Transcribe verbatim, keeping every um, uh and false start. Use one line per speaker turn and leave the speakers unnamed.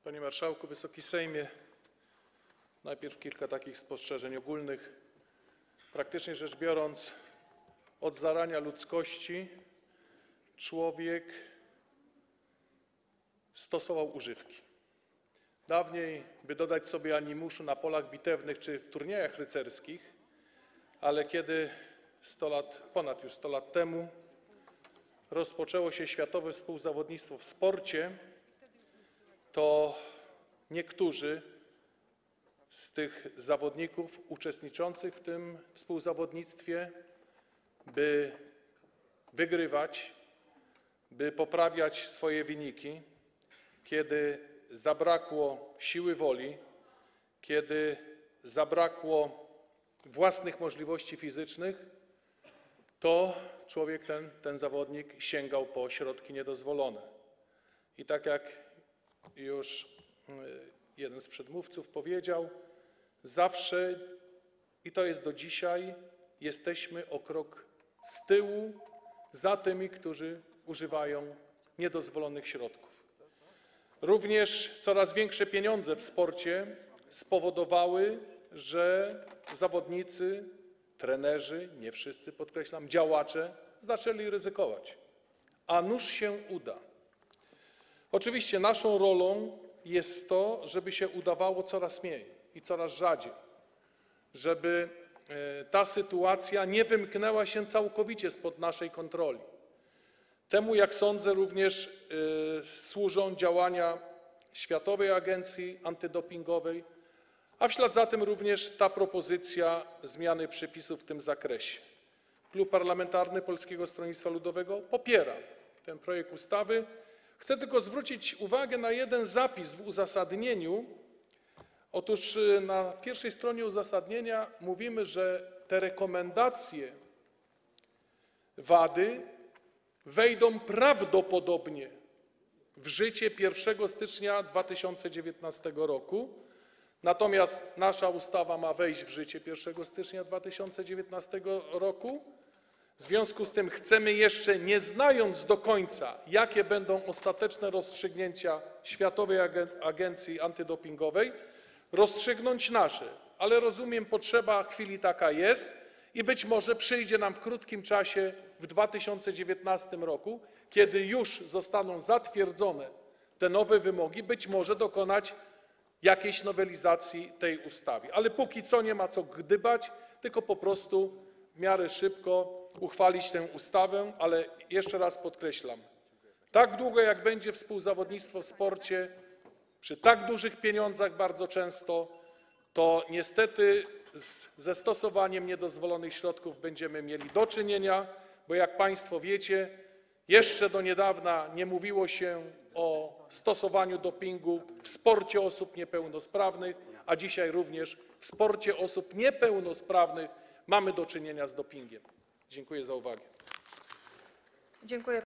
Panie Marszałku, Wysoki Sejmie, najpierw kilka takich spostrzeżeń ogólnych. Praktycznie rzecz biorąc, od zarania ludzkości człowiek stosował używki. Dawniej, by dodać sobie animuszu na polach bitewnych czy w turniejach rycerskich, ale kiedy sto lat, ponad już sto lat temu rozpoczęło się światowe współzawodnictwo w sporcie, to niektórzy z tych zawodników uczestniczących w tym współzawodnictwie, by wygrywać, by poprawiać swoje wyniki, kiedy zabrakło siły woli, kiedy zabrakło własnych możliwości fizycznych, to człowiek ten, ten zawodnik sięgał po środki niedozwolone. I tak jak już jeden z przedmówców powiedział, zawsze, i to jest do dzisiaj, jesteśmy o krok z tyłu za tymi, którzy używają niedozwolonych środków. Również coraz większe pieniądze w sporcie spowodowały, że zawodnicy, trenerzy, nie wszyscy podkreślam, działacze zaczęli ryzykować. A nuż się uda. Oczywiście naszą rolą jest to, żeby się udawało coraz mniej i coraz rzadziej, żeby ta sytuacja nie wymknęła się całkowicie spod naszej kontroli. Temu, jak sądzę, również służą działania Światowej Agencji Antydopingowej, a w ślad za tym również ta propozycja zmiany przepisów w tym zakresie. Klub Parlamentarny Polskiego Stronnictwa Ludowego popiera ten projekt ustawy. Chcę tylko zwrócić uwagę na jeden zapis w uzasadnieniu. Otóż na pierwszej stronie uzasadnienia mówimy, że te rekomendacje WADY wejdą prawdopodobnie w życie pierwszego stycznia dwa tysiące dziewiętnastego roku, natomiast nasza ustawa ma wejść w życie pierwszego stycznia dwa tysiące dziewiętnastego roku. W związku z tym chcemy jeszcze, nie znając do końca, jakie będą ostateczne rozstrzygnięcia Światowej Agencji Antydopingowej, rozstrzygnąć nasze. Ale rozumiem, potrzeba chwili taka jest i być może przyjdzie nam w krótkim czasie w dwa tysiące dziewiętnastym roku, kiedy już zostaną zatwierdzone te nowe wymogi, być może dokonać jakiejś nowelizacji tej ustawy. Ale póki co nie ma co gdybać, tylko po prostu w miarę szybko uchwalić tę ustawę, ale jeszcze raz podkreślam, tak długo jak będzie współzawodnictwo w sporcie, przy tak dużych pieniądzach bardzo często, to niestety z, ze stosowaniem niedozwolonych środków będziemy mieli do czynienia, bo jak Państwo wiecie, jeszcze do niedawna nie mówiło się o stosowaniu dopingu w sporcie osób niepełnosprawnych, a dzisiaj również w sporcie osób niepełnosprawnych mamy do czynienia z dopingiem. Dziękuję za uwagę.
Dziękuję.